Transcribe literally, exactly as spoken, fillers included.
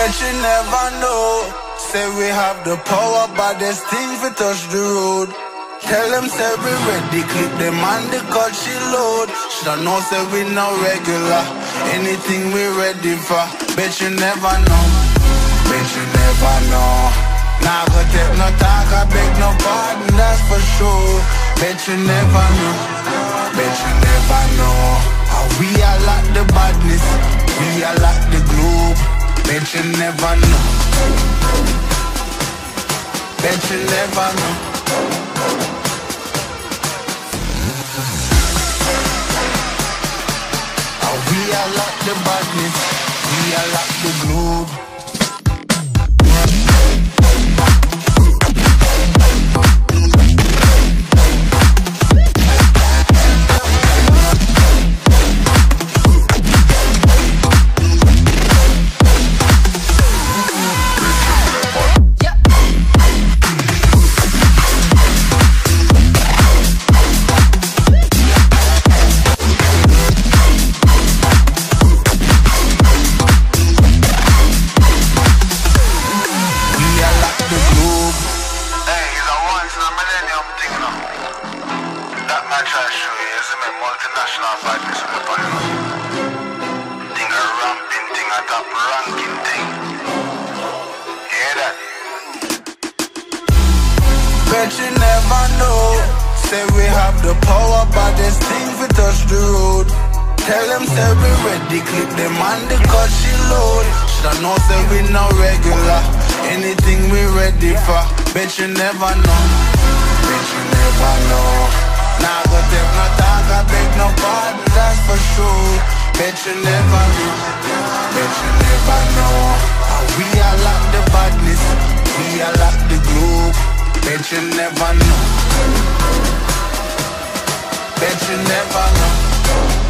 Bet you never know. Say we have the power, but there's things we touch the road. Tell them say we ready, clip them on the cut she load. Shoulda know say we no regular, anything we ready for. Bet you never know, bet you never know. Nah go take no talk, I beg no pardon, that's for sure. Bet you never know, bet you never know. How we are like the badness, we are like the globe. Bet you never know, bet you never know. We are like the badness, we are like the globe. Multinational badness on the panel. Thing a ramping thing, a top ranking thing. Hear that? Bet you never know. Say we have the power, but there's things we touch the road. Tell them say we ready, clip them on the cut she load. Shoulda know say we no regular, anything we ready for. Bet you never know, bet you never know. Nah go take no talk, I beg no pardon, that's for sure. Bet you never know, bet you never know. How we are like the badness, we are like the globe. Bet you never know, bet you never know.